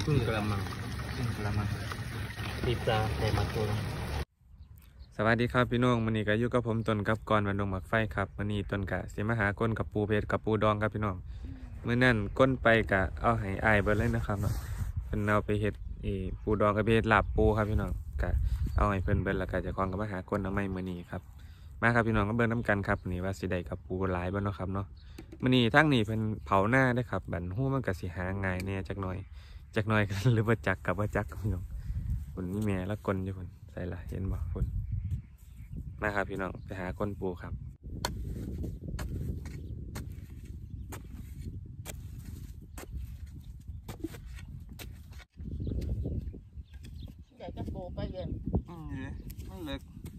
ครึ่งกระมังพิซซ่าใส่มัตโต้สวัสดีครับพี่น้องวันนี้ก็อยู่กับผมต้นกับกรวันดงหมักไฟครับวันนี้ต้นกะสิมาหาก้นกับปูเพชรกับปูดองครับพี่น้องเมื่อนั่นก้นไปกะเอาให้อายเบิดเลยนะครับเนาะเป็นเอาไปเห็ดปูดองกับเพชรลาบปูครับพี่น้องกะเอาให้เพิ่นเบิดแล้วก็จะคล้องกับมาหาก้นเอาไม้มื้อนี้ครับมาครับพี่น้องก็เบิ่งน้ำกันครับนี่ว่าสิได้กับปูหลายบ่เนาะครับเนาะมื้อนี้ทั้งนี้เพิ่นเผาหน้าได้ครับบัดฮู้มันก็สิหาง่ายแน่จักหน่อยกันหรือว่าจักกับว่าจักพี่น้องคนนี้แม่ละก้นอยู่เพิ่นใส่ละเห็นบ่เพิ่นมาครับพี่น้องไปหาก้นปูครับใหญ่จะปูไปเย็นมันเล็ก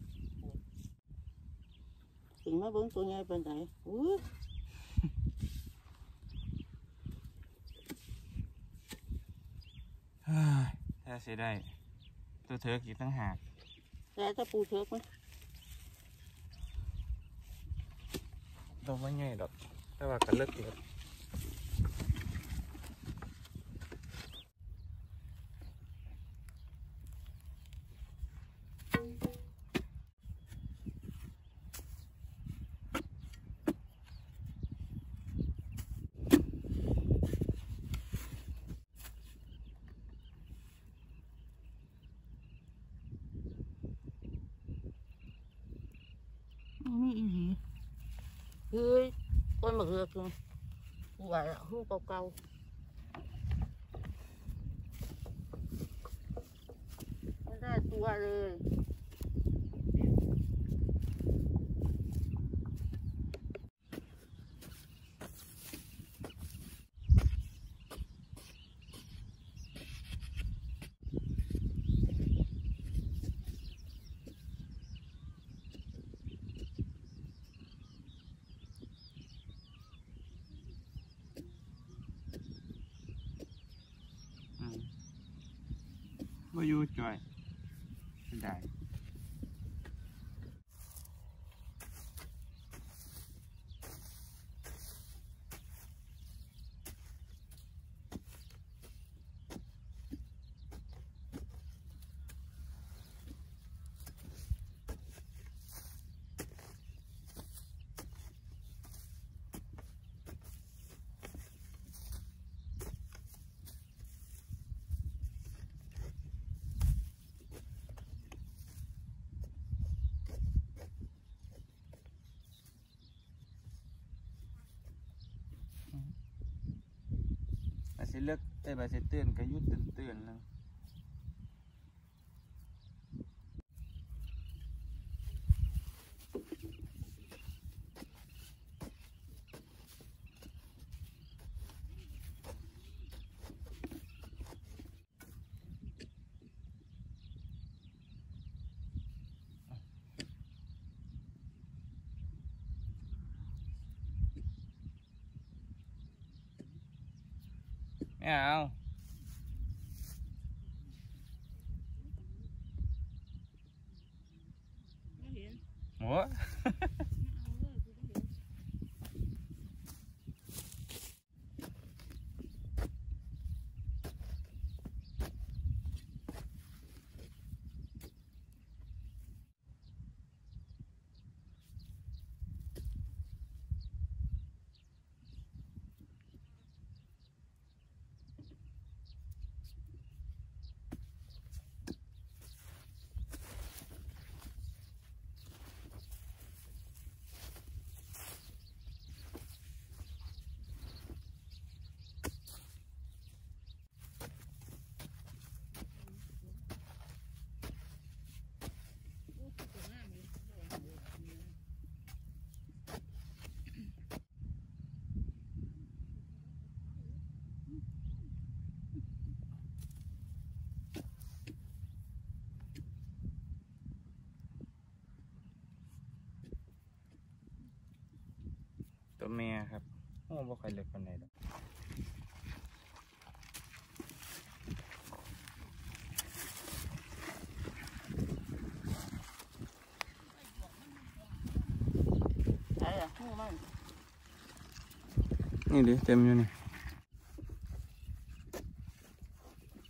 ถึงมาเบิ้งตัวใหญ่เป็นไหนถ้าเสียได้ตัวเธอกี่ตั้งหากแต่จะปูเทือกไหมตัวไม่ง่ายดอกแต่ว่ากันเลิกเยอะนี่อีหลีเฮ้ยต้นมะเขือคือไหวอ่ะหูเก่าๆไม่ได้ตัวเลยว่าอยู่จ่อยได้บาสิเลือกแต่บาสิเตือนก็ยุดเตือนแล้วไม่เอาโอ้ตัวเมียครับโอ้บ่ค่อยเล็กปานใดดอกนี่ดิเต็มอยู่นี่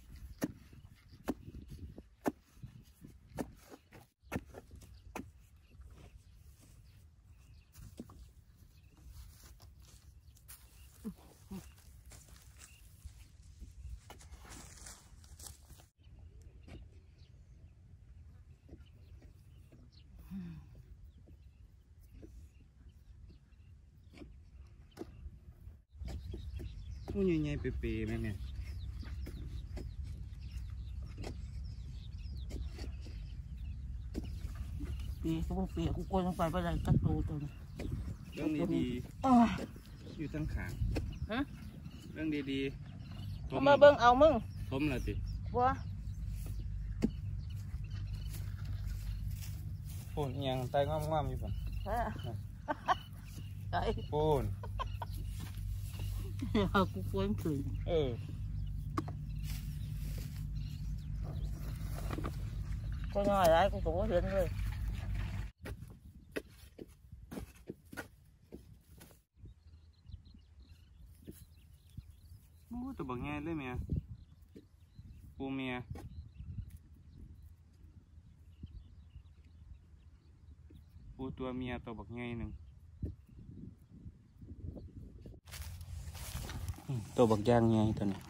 งูใหญ่ๆเปรี้ยๆแม่เนี่ยปีกูบอกปีกูกลัวลงไปไปเลยกัดตูตัวนี้เรื่องดีอ๋อๆอยู่ตั้งขางฮะเรื่องดีๆเอามาเบิ่งเอามึงทมละติบัวปูนยังไตงอมๆอยู่ป่ะฮะไอ้ปูนเอากูกลัวมันขึ้น ก็น้อยไรกูก็บ่เห็นเลยโอ้ตัวบักแง่เลยเมียปูเมียปูตัวเมียตัวบักแง่หนึ่งตัวบักย่างไงตัวนี้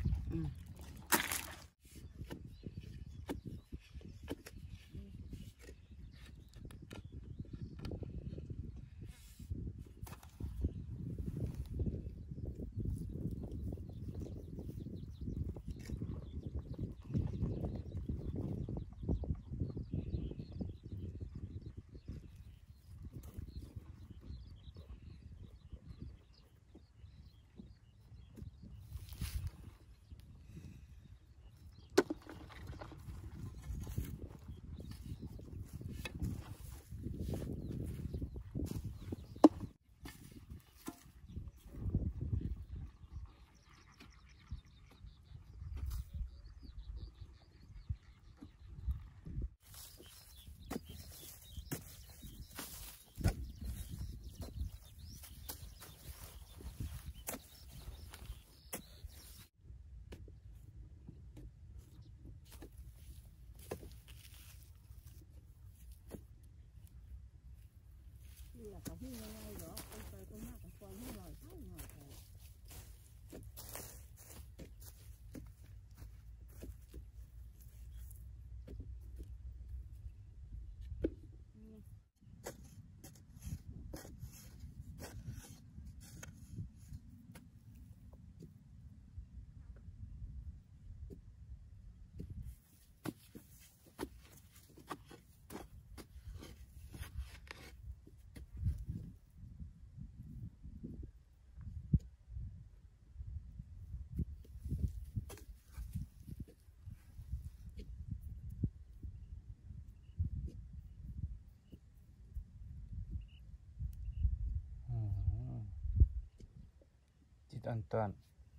จิตอันตัน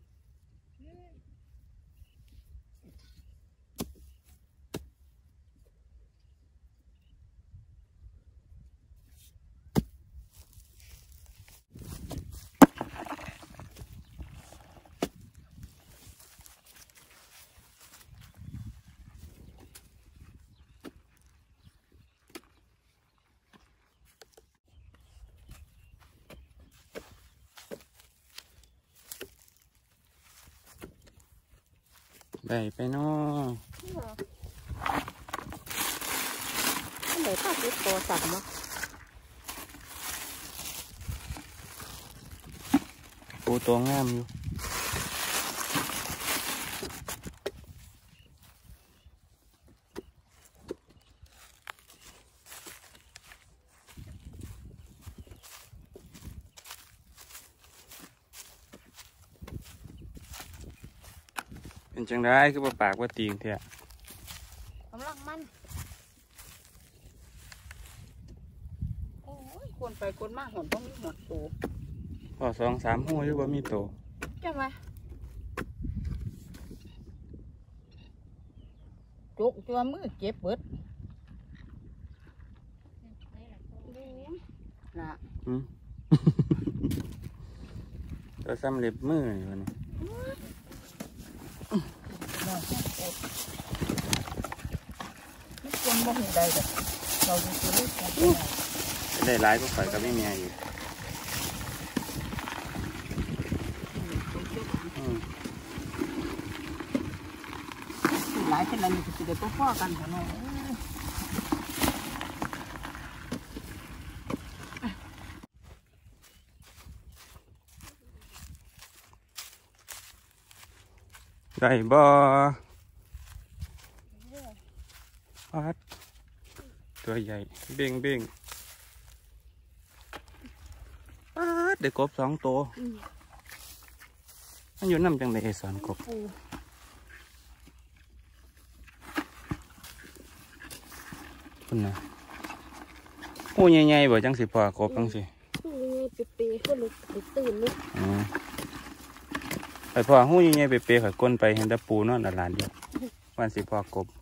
ได้ไปเนาะทำไมป้าติดตัวสั่นวะปูตัวงามอยู่เป็นจังได้คือบ่ปากว่าตีงเถอะกำลังมันโอ้ยคนไปคนมาหอนต้องมีหอดตัวพอ2-3 หัวอยู่บ่มีโตใช่ไหมจุกจนมือเจ็บเบิดน่ะตัวซ้ำเล็บมืออยู่นี่ไม่ควรบ่หูใดเลยเราดูตัวเล็กกันได้หลายก็ข่อยก็ไม่มีอยู่หลายขนาดนี้จะได้พ่อกันเนาะได้บ่ปัดตัวใหญ่เบ่งเบ่งปัดได้กบ2 ตัวมันอยู่น้ำจังไดสอนกบคุณนะหูใหญ่ๆบ่จังสิพอกบจังสิหูใหญ่เป๊ะๆคนลุกตื่นเลยไปพอหูใหญ่ๆเป๊ะๆข่อยก้นไปเห็นแตะปูนอนหลานเดียววันสิพอกบ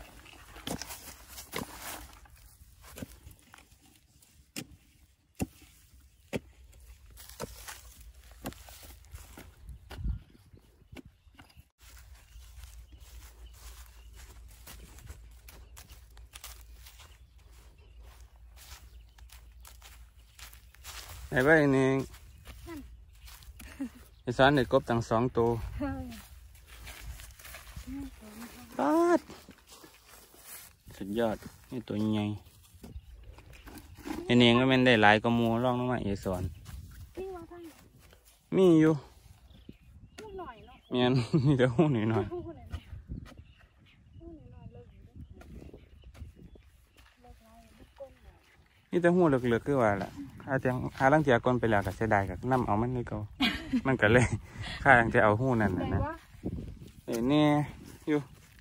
ไอ้ใบนี่ไอ้สอนได้กบตั้ง2 ตัวปัดสุดยอดนี่ตัวใหญ่ไอ้เนียงก็เป็นได้หลายกว่าหมูลองลงมาเอสอนมีอยู่เมียนมีแต่หูหน่อยนี่แต่หูเลือกๆคือว่าล่ะหาลังเจียก่อนไปแล้วก็เสียดายกับน้ำเอามันนี่ก็ มันก็เลยข้าลังจะเอาหูนั่นนะนี่อยู่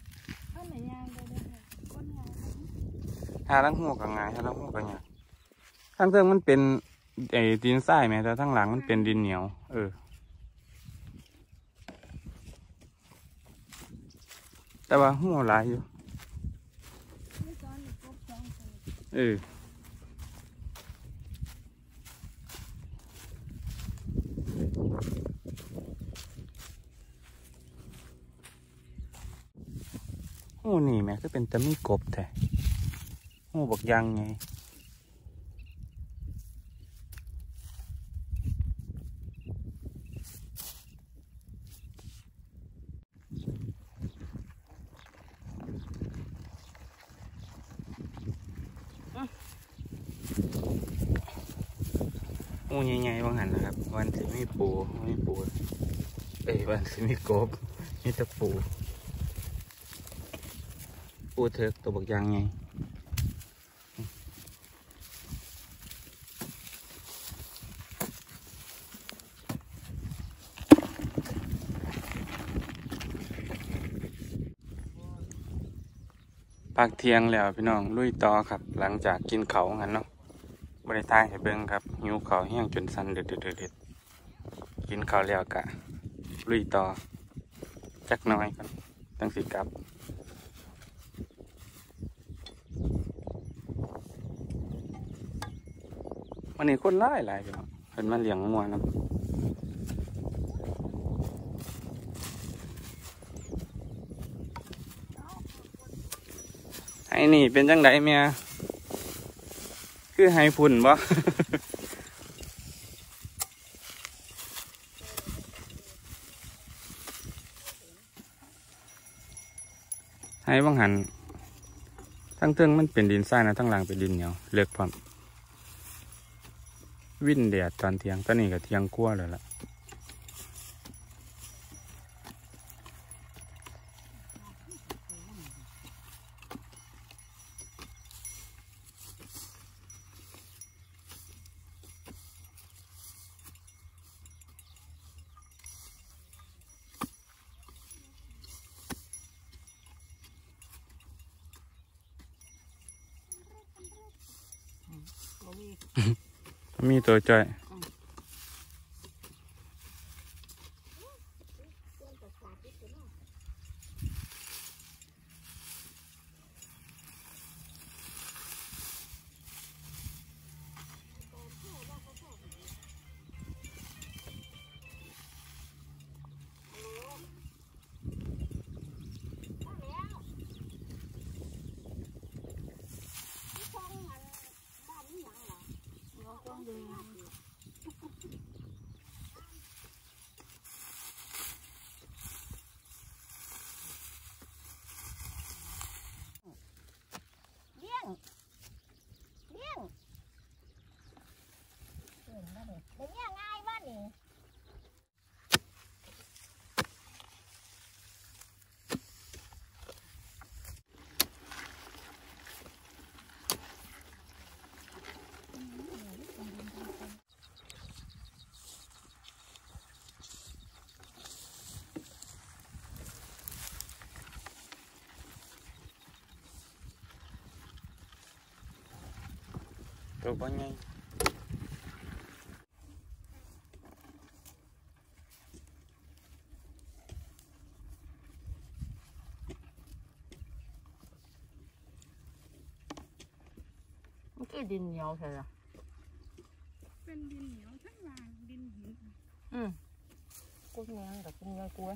หาลังหูกับง่ายหาลังหูกับง่ายทั้งเทิงมันเป็นไอ้ดินทรายไหมแต่ทั้งหลังมันเป็นดินเหนียวแต่ว่าหูหลายอยู่หูนี่แม่ก็เป็นตะมีกบแท้หูบักยังไงหูใหญ่ๆบางหันนะครับวันที่ไม่ปูวันที่ไม่กบนี่ตะปูเถิกตัวบักยังไงพักเที่ยงแล้วพี่น้องลุยต่อครับหลังจากกินเขางั้นเนาะบริทายให้เบิ่งครับหิวเขาแห้งจนสั่นเด็ดกินเขาแล้วกะลุยต่อจักน้อยกันตั้งสิกลับวันนี้คนหลายพี่น้องเพิ่นมาเลี้ยงงัวนะไอ้นี่เป็นจังไดเมียคือไฮฝุ่นบ่ ไฮบางหันทั้งเทิงมันเป็นดินทรายนะทั้งหลังเป็นดินเหนียวเลือกพร้อมวิ่นแดดตอนเที่ยงตอนนี้ก็เที่ยงกว่าเลยล่ะมีตัวจ่อยตัวบ่ใหญ่มันคือดินเหนียวใช่ไหมเป็นดินเหนียวทั้งวางดินหินกูเหนียวแต่กูเหนียวกู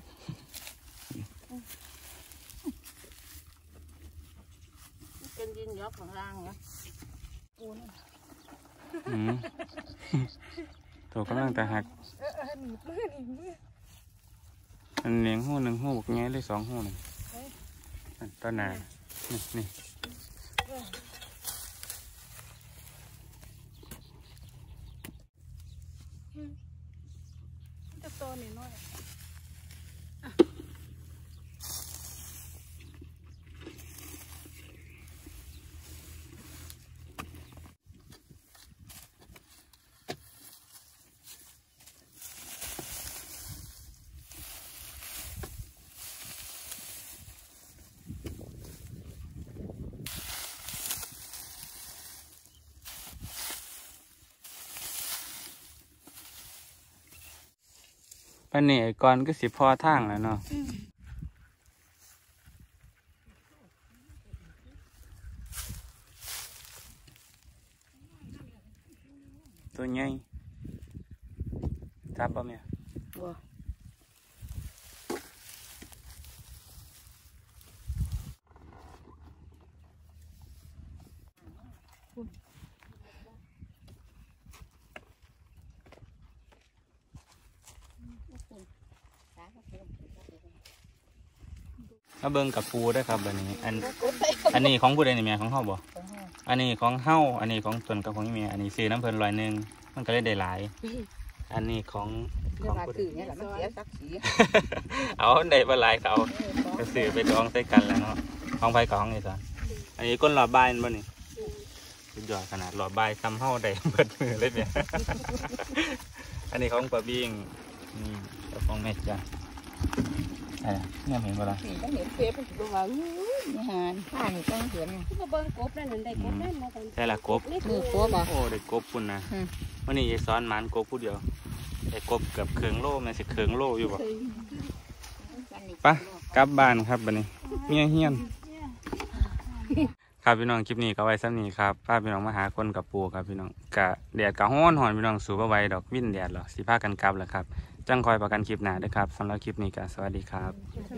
เป็นดินเหนียวข้างล่างนะกูนี่ตัวกำลังแต่หักหนีบมือหนีบมือมันเลี้ยงหูหนึ่งหูบง่ายเลย2หูหนึ่งต้นนานี่จะโตหน่อยน้อยปันนี่ไอ้ก่อนก็สิพ่อทางแล้วเนาะตัวใหญ่จับป่ะเมียบัวมาเบิ่งกับปูได้ครับอันนี้อันนี้ของผู้ใดนี่เมียของเฮาบ่อันนี้ของเฮาอันนี้ของตนกับของเมียอันนี้ซื้อน้ำเพิ่น100มันก็เลยได้หลายอันนี้ของผู้ใดเนี่ยแหละมันเสียสักสีเอาได้บ่หลายเขาก็ซื้อไปดองใส่กันแล้วเนาะของไผกับของนี่ซะอันนี้ก้นหลอดบายบ่นี่สุดยอดขนาดหลอดบายซ้ำเฮาได้เบิดมือเลยเนี่ย อันนี้ของปลาบิ้งนี่เจ้าของแม่จ้ะเนี่ยเห็นบ่ล่ะนี่ต้องเห็นเฟซมันบอกว่านี่หานข้านี่ต้องเห็นที่มาเบิ้งกบนั่นได้กบนั่นมาตอนใช่ละกบนี่มือปัวบ่โอ้ได้กบปุ่นนะวันนี้ยายซ้อนหมันกบผู้เดียวได้กบเกือบเคืองโลแม่นสิเคืองโลอยู่บ่ไปกลับบ้านครับบัดนี้เมียเฮียนครับพี่น้องคลิปนี้ก็ไว้ซ้ำนี้ครับพาพี่น้องมาหาคนกับปูครับพี่น้องกะแดดกะฮ้อนพี่น้องสูบเอาไว้ดอกวิ่นแดดหรอสิพากันกลับแล้วครับจังคอยประกันคลิปหน้าด้วยครับสำหรับคลิปนี้ก็สวัสดีครับ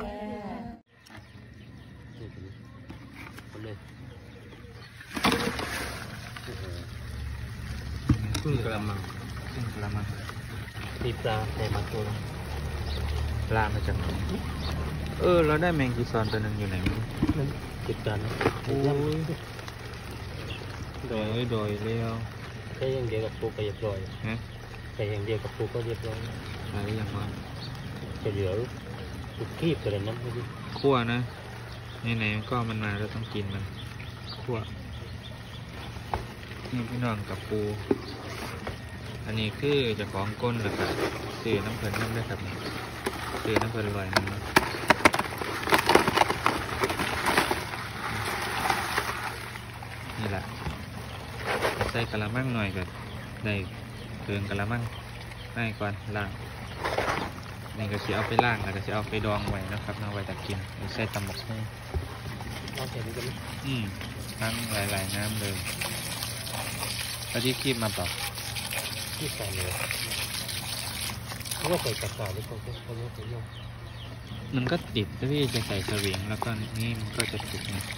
ขึ้นกระมังตีปลาใส่มาตัวปลามาจากไหนเราได้แมงกีซอนตัวหนึ่งอยู่ไหนไม่รู้ติดกันโอ้ยโดยเลี้ยวใช้อย่างเดียวกับปูก็เรียบร้อยใช้อย่างเดียวกับปูก็เรียบร้อยใช้อย่างว่าจะเหลือทุกคีบอะไรนั้นไม่รู้คั่วนะไหนๆก็มันมาเราต้องกินมันคั่วนี่พี่น้องกับปูอันนี้คือจะของก้นหรือเปล่าซื้อน้ำเพลินน้ำได้ครับซื้อน้ำเพลินลอยน้ำนี่แหละใส่กะละมังหน่อยก็ได้เกลือกะละมังง่ายกว่าล้างนี่ก็จะเอาไปล้างแล้วก็จะเอาไปดองไว้นะครับเอาไว้ตักกินใส่ตำหมกให้เราใส่ดีกันไหมทั้งหลายๆน้ำเลยแล้วที่คีบมาเปล่าที่ใส่เลยเพราะว่าใส่กระเป๋าหรือเปล่าเขาเรียกว่าย่อมันก็ติดถ้าพี่จะใส่สวิงแล้วก็นี่มันก็จะติดนะ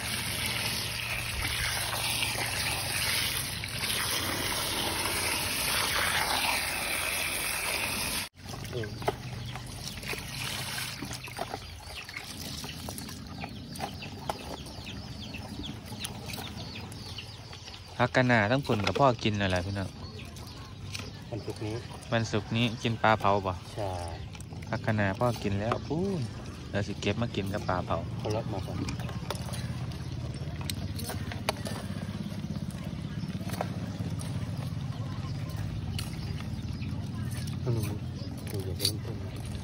พักกันหนาต้องผลกับพ่อกินอะไรพี่น้องวันศุกร์นี้กินปลาเผาป่ะใช่พักกันหนาพ่อกินแล้วปู้เราสิเก็บมากินกับปลาเผาเขาลดมาก่อนดูอย่าไปเล่นต้น